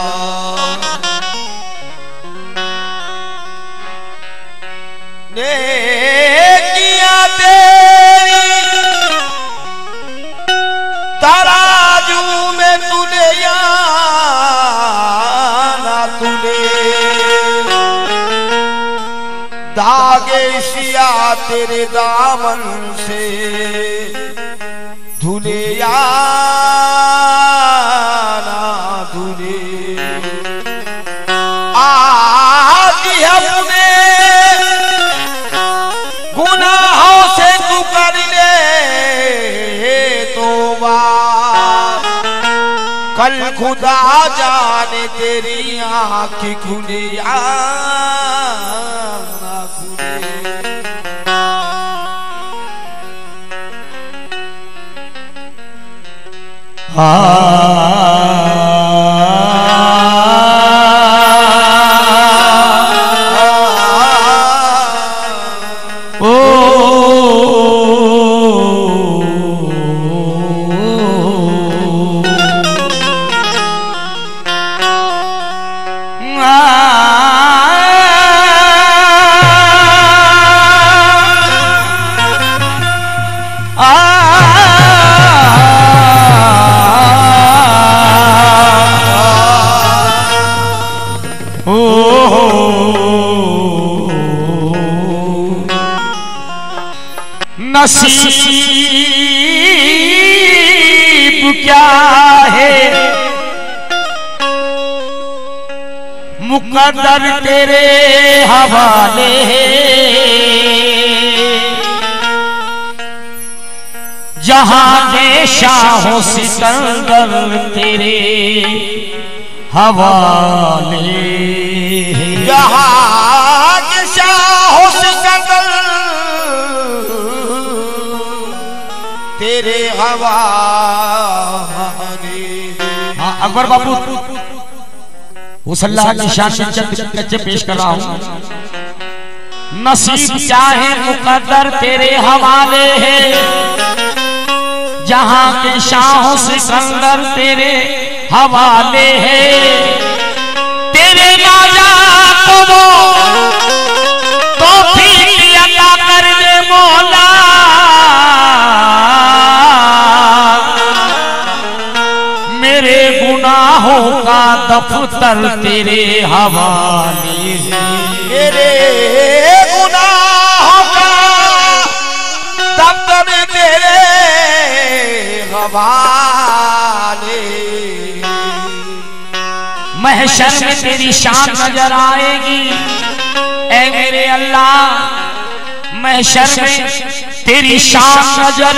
नेकियां तेरी तराजू में तूने या ना तूने दागे सिया तेरे दामन से धुले या ना धुले आज हमने गुनाहों से तू कर ले तौबा कल खुदा जाने तेरी आँखें खुले या ना खुले। नसीब क्या है मुकद्दर तेरे हवाले है जहां के शाहों सिकंदर तेरे हवाले है जहां के शाहों सिकंदर तेरे हवाले। हाँ अकबर बाबू उस अल्लाह की शान में चंद कच्चे पेश कर रहा हूं। नसीब चाहे मुकद्दर तेरे हवाले है जहां के शाहों सिकंदर तेरे हवाले है तेरे राजा को वो तौफीक अता कर दे मौला मेरे गुनाहों का दफ्तर तेरे हवाले है मेरे गुनाहों का दफ्तर तेरे हवाले। महशर में तेरी शान नजर आएगी ऐ मेरे अल्लाह महशर में तेरी शान नजर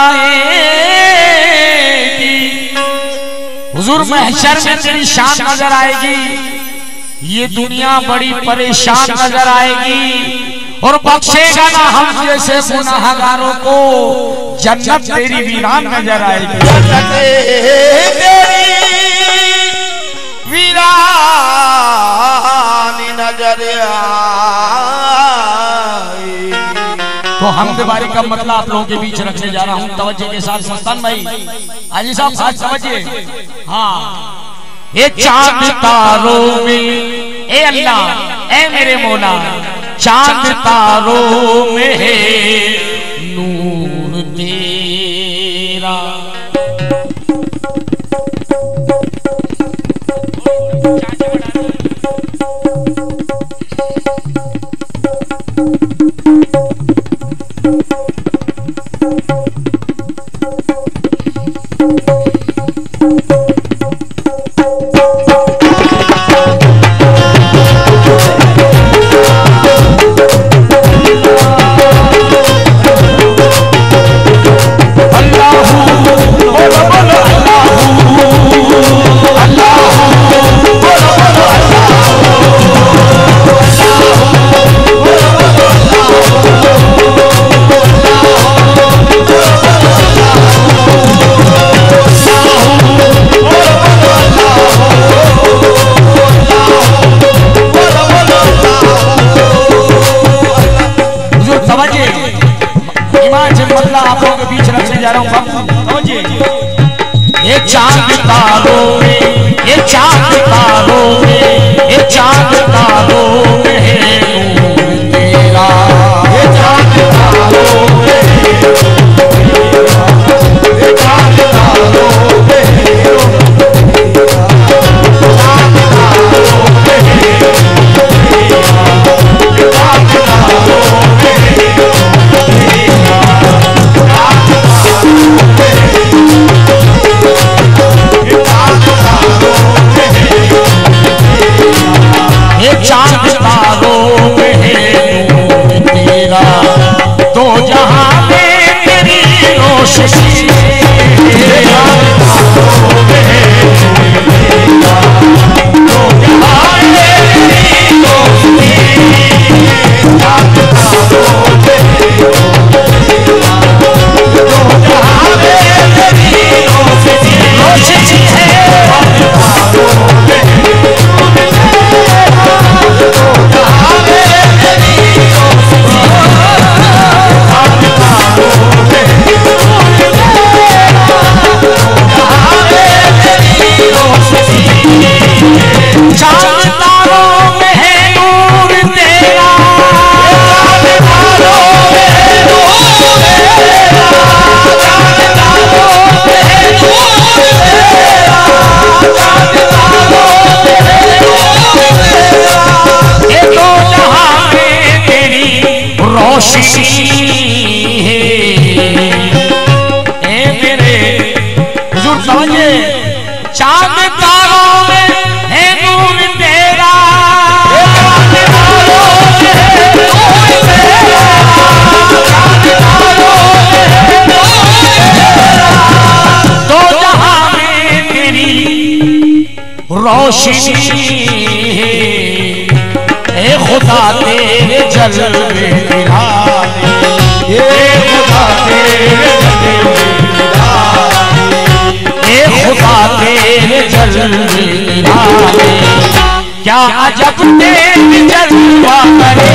आएगी हुजूर महशर में तेरी शान नजर आएगी ये दुनिया बड़ी परेशान नजर आएगी और बख्शेगा ना हम जैसे गुनाहगारों को जन्नत तेरी वीरान नजर आएगी तेरी वीरान नजर आएगी। तो हमद बारी का मतलब आप लोगों के बीच रखने जा रहा हूं तवज्जो के साथ मस्तान भाई हाजी साहब साथ समझिए। हाँ ये चांद तारों में ए अल्लाह ए मेरे मौला चांद तारों में है नूर तेरा आप लोगों के बीच रखने जा रहा हूँ ये चांद तारों में ये चांद तारों रोशनी चांद तारों में है नूर तेरा, दो जहां में तेरी रोशनी है। ए खुदा तेरे जलवे निराले, ए खुदा तेरे खुदा तेरे जलवे निराले, क्या अजब तेरे जलवा करे।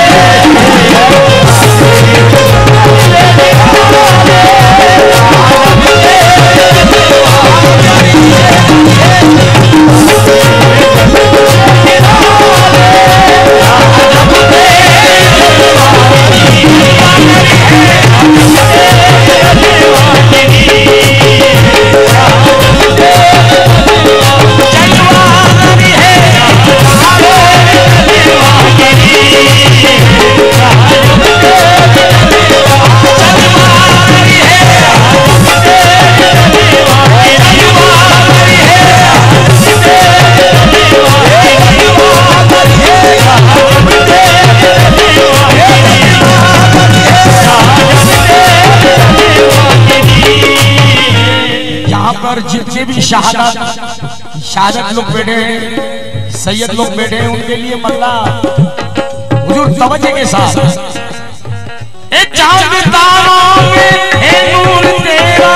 जितने भी शहादत लोग बैठे हैं, सैयद लोग बैठे हैं, उनके लिए मल्ला हुजूर तवज्जो के साथ एक चांद तारों में है नूर तेरा,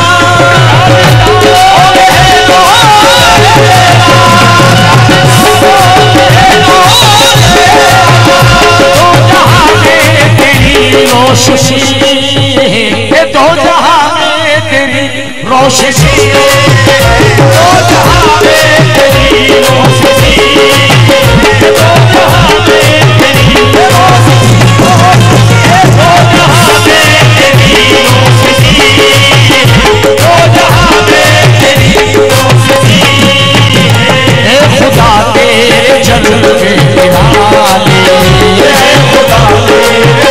रोशनी है, दो जहां में तेरी रोशनी, दो जहां में तेरी रोशनी, दो जहां में तेरी रोशनी, दो जहां में तेरी रोशनी, दो जहां में तेरी रोशनी। ए खुदा तेरे जलवे निराले, ए खुदा तेरे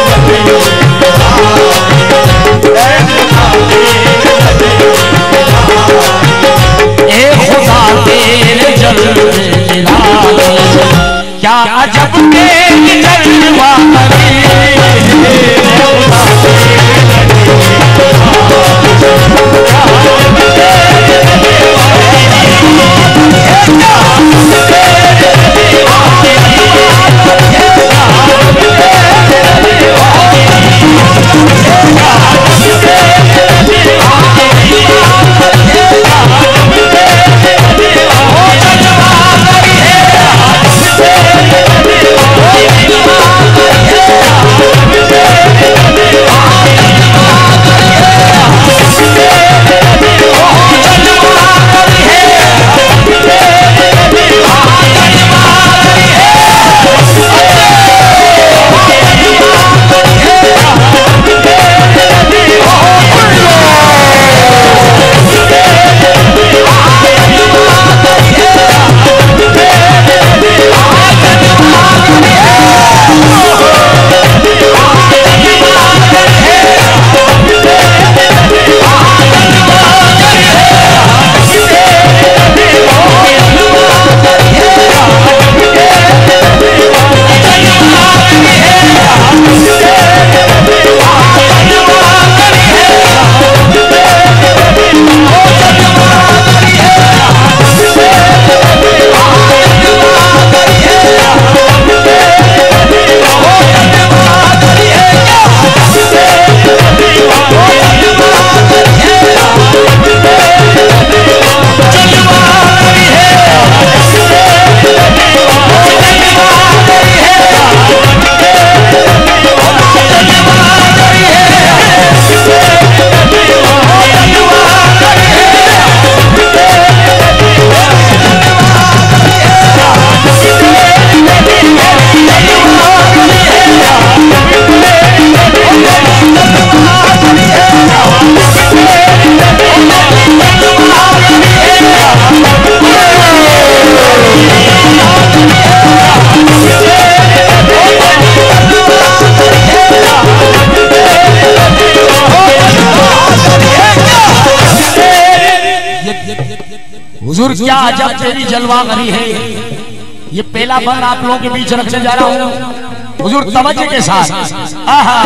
जलवे निराले, क्या अजब तेरी जलवा करे। हुजूर क्या अजब तेरी जलवागरी है। ये पहला बंद आप लोगों के बीच रखने जा रहा हूँ हुजूर तवज्जो के साथ। आहा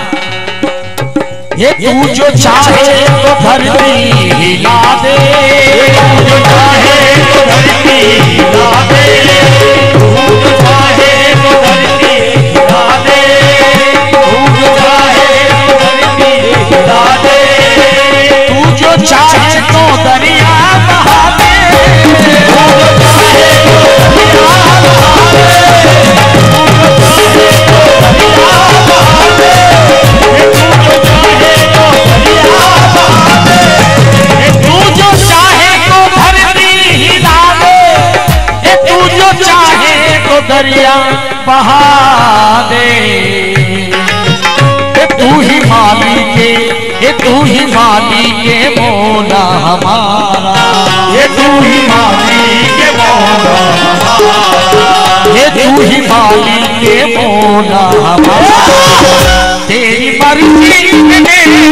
ये तू जो चाहे तो धरती हिला दे, जो चाहे तो धरती हिला दे, तू जो चाहे तो धरती हिला दे, तू जो चाहे तो धरती हिला दे, तू जो चाहे तो दरिया बहा दे, तू जो चाहे तो दरिया बहा दे, तू जो चाहे तो दरिया बहा दे, तू ही मालिक है, तू ही मालिक है मौला हमारा, ये तू ही मालिक है मौला हमारा, ये तू ही मालिक है मौला हमारा, तेरी मर्जी में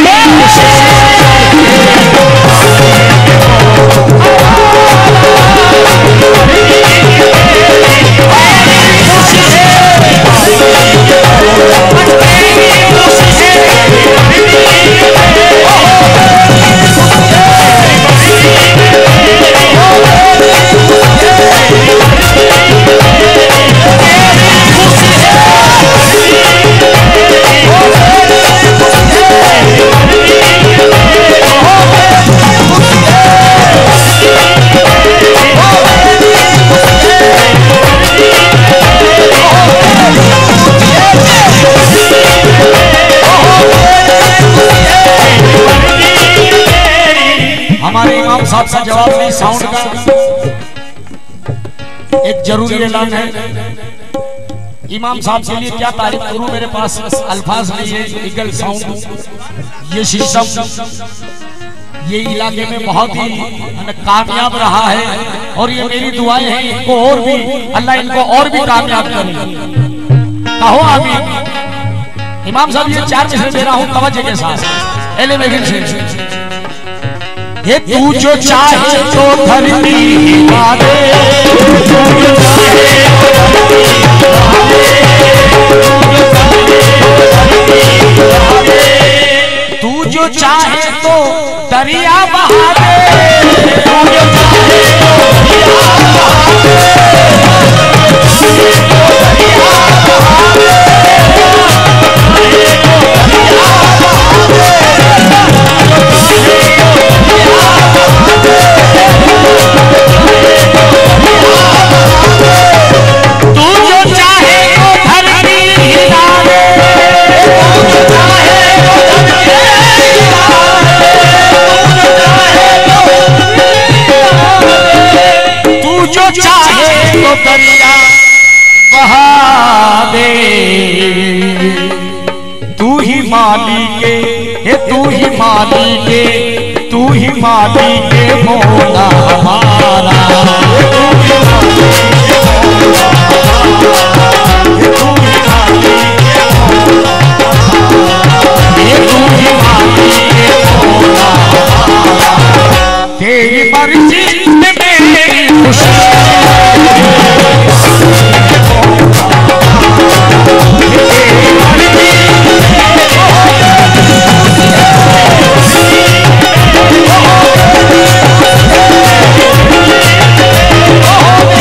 हमारे इमाम साहब का जवाब नहीं। साउंड का एक जरूरी ऐलान है। इमाम साहब के लिए क्या तारीफ करूं, मेरे पास अल्फाज नहीं है। ईगल साउंड ये सिस्टम ये इलाके में बहुत ही कामयाब रहा है और ये मेरी दुआएं हैं इनको और भी अल्लाह इनको और भी कामयाब करे। कहो आमीन। इमाम साहब ये 4 मिसरे दे रहा हूं तवज्जो के साथ। एले मेगिन से ये तू जो चाहे तो धरती हिला दे, तू जो चाहे तो धरती हिला दे, तू जो चाहे तो दरिया बहा दे, तू जो चाहे तो दरिया बहा दे, चाहे तो दरिया बहा दे, तू ही मालिक है, तू ही मालिक है, तू ही मालिक है मौला हमारा, तू ही मालिक है मौला हमारा, तू ही मालिक है मौला हमारा, तू ही मालिक है मौला हमारा, तेरी मर्जी में मेरी खुशी Oh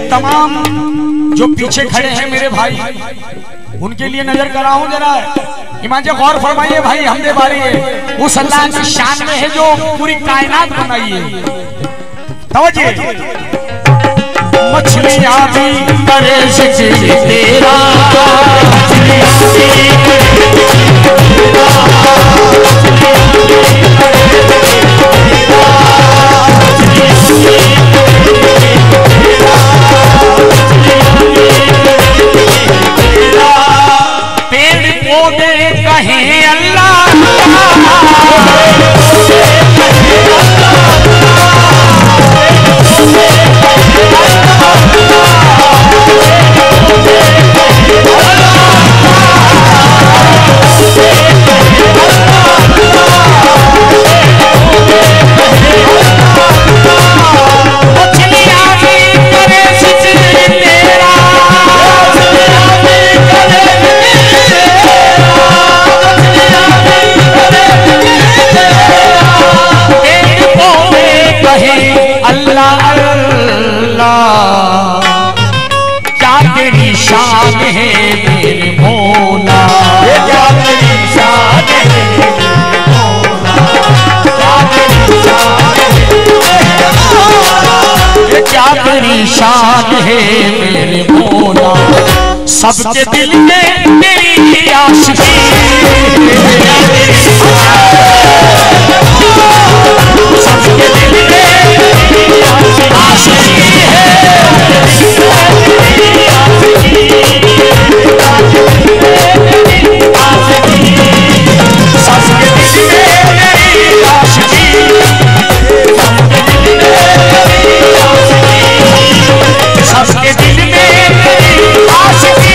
तमाम जो पीछे खड़े हैं मेरे भाई, उनके लिए नजर कराऊं जरा। ईमान जी गौर फरमाइए भाई, हमदे बारी है उस अल्लाह की शान में है जो पूरी कायनात बनाई है। तवज्जो, मछलियां भी करे जिक्र तेरा, पेड़ पौधे कहें अल्लाह, शान है मेरे मौला, सबके दिल में तेरी आशिकी, सबके दिल में तेरी आशिकी सबके दिल में आशिकी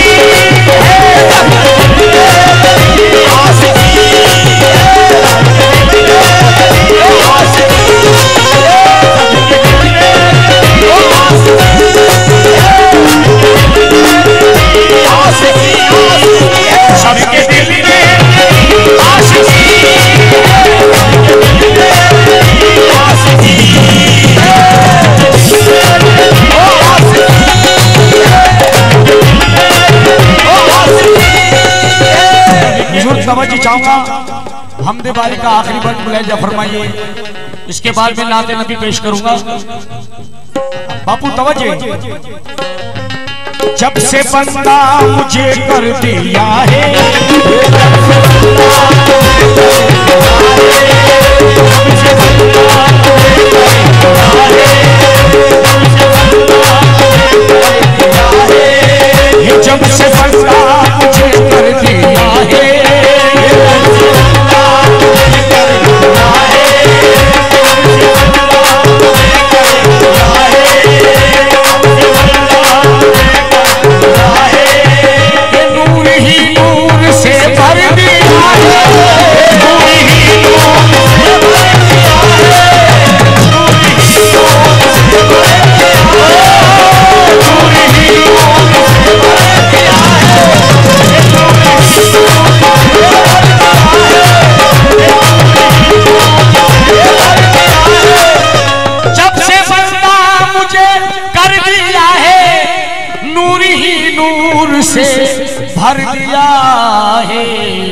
समझ चाहूंगा। हमदे बारी का आखिरी बंद मुलाहिजा फरमाइए, इसके बाद में नाते नबी पेश करूंगा। बापू तवज्जो, जब से बंदा मुझे कर दिया है, जब से बंदा मुझे कर दिया है, नूर ही नूर से भर दिया है, नूर ही नूर से भर दिया है, नूर ही नूर से भर दिया है, नूर ही नूर से भर दिया है। जब से बंदा मुझे कर दिया है, नूर ही नूर से भर दिया है।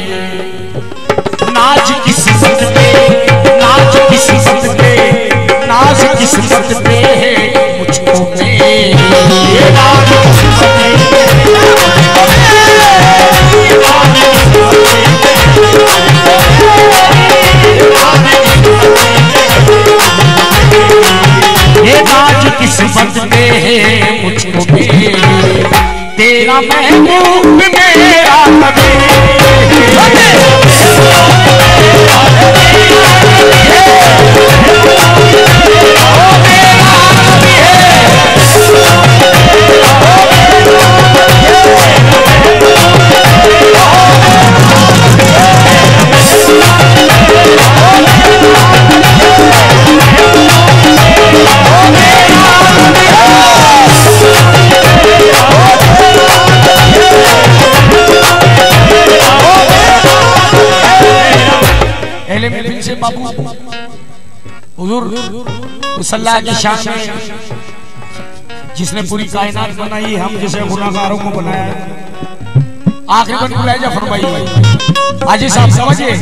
नाज किस्मत पे, नाज किस्मत पे, नाज किस्मत पे है मुझको मेरे, नाज किस्मत ये नाज किस्मत पे है मुझको मेरे, तेरा महबूब मेरा नबी, से बाबू हुजूर सल्लल्लाहु की शान में जिसने पूरी कायनात बनाई, हम जैसे गुनाहगारों को बनाया है। आखिरी बन बुलाया फरमाइए हाजी साहब समझिए,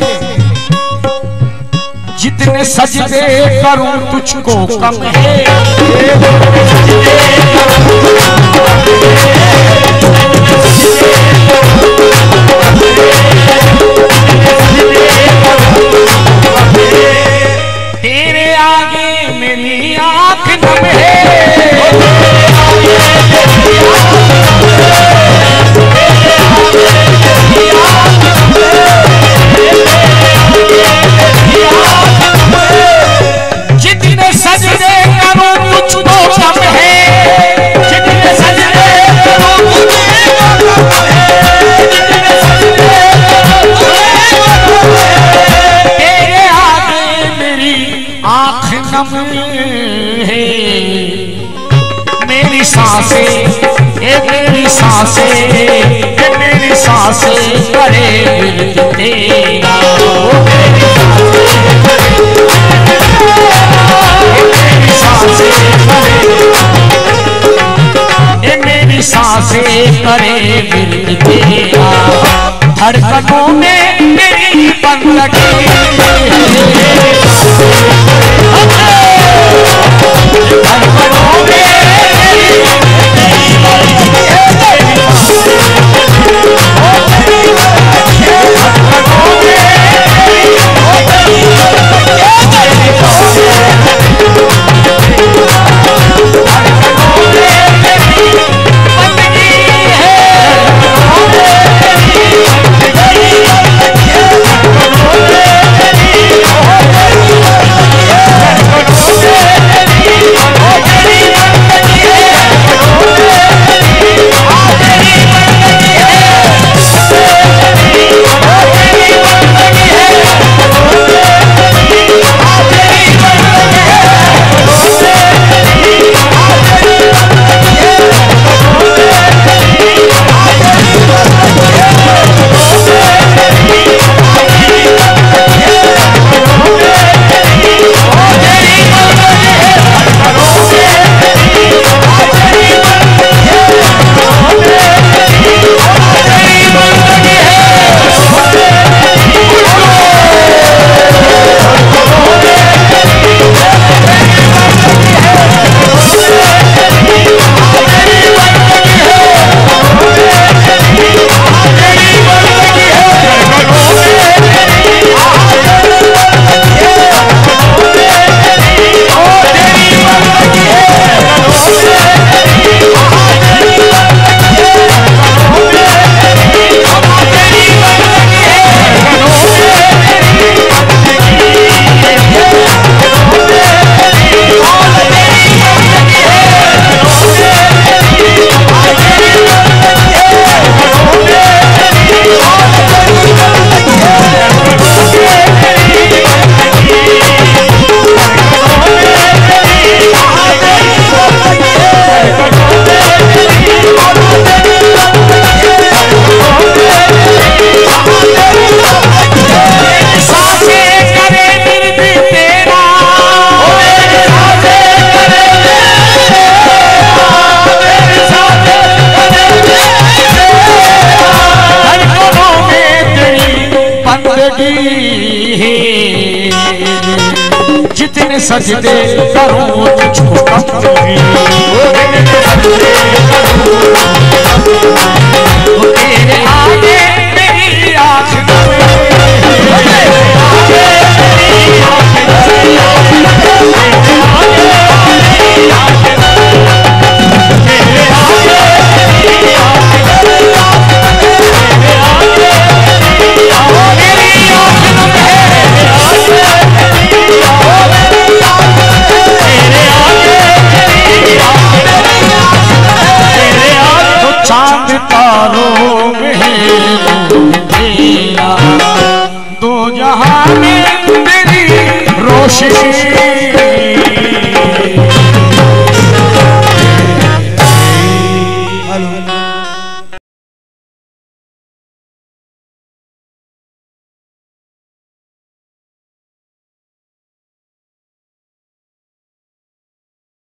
जितने सजदे करूं तुझको कम है, तेरे आगे मेरी आंख नम है, जितने सजदे करूं तुझको कम है, जितने सजदे करूं तुझको कम है, जितने सजदे तेरे आगे मेरी आंख नम है, मेरी सांसें मेरी सांसें मेरी सांसें करे विरद तेरा, मेरी सांसें करे विरद तेरा, धड़कनों में मेरी बन लगी, धड़कनों में जितने सजदे करूं तुझको कम है, तेरे आगे मेरी आँख नम है, तारों में तेरा दो जहां में तेरी रोशनी